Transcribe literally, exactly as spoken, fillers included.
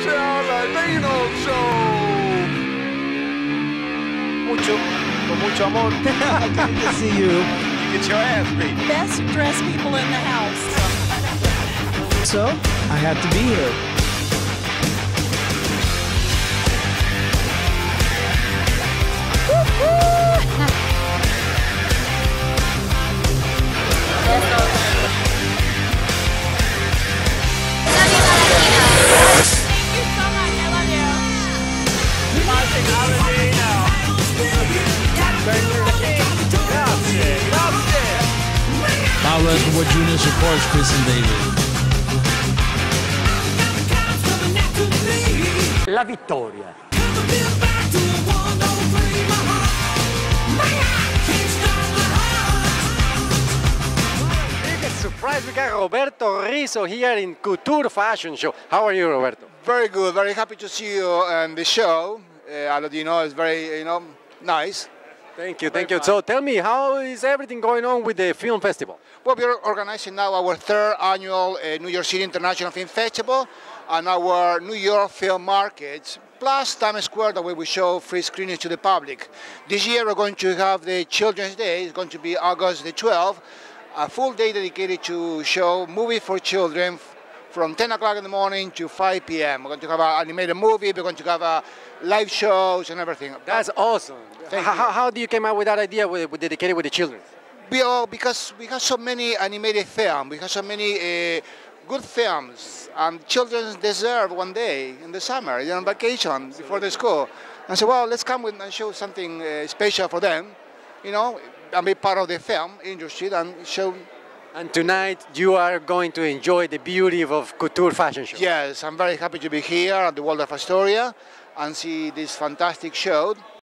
sea Latino Show. Mucho, con mucho amor. Good to see you. Get your ass beat. Best dressed people in the house. So, I had to be here. Paolo Escobar Junior supports Chris and David. La vittoria. Biggest surprise, we got Roberto Rizzo here in Couture Fashion Show. How are you, Roberto? Very good, very happy to see you on the show. Uh, Aladino is very, you know, nice. Thank you, thank you. So tell me, how is everything going on with the film festival? Well, we're organizing now our third annual uh, New York City International Film Festival and our New York Film Markets, plus Times Square, the way we show free screenings to the public. This year we're going to have the Children's Day. It's going to be August the twelfth, a full day dedicated to show movie for children from ten o'clock in the morning to five p m We're going to have an animated movie, we're going to have uh, live shows and everything. That's awesome. Thank How, you. how do you come up with that idea with, with dedicated with the children? We all, because we have so many animated films, we have so many uh, good films, and children deserve one day in the summer, you know, on vacation before the school. And so, well, let's come with and show something uh, special for them, you know, and be part of the film industry and show. And tonight you are going to enjoy the beauty of Couture Fashion Show. Yes, I'm very happy to be here at the Waldorf Astoria and see this fantastic show.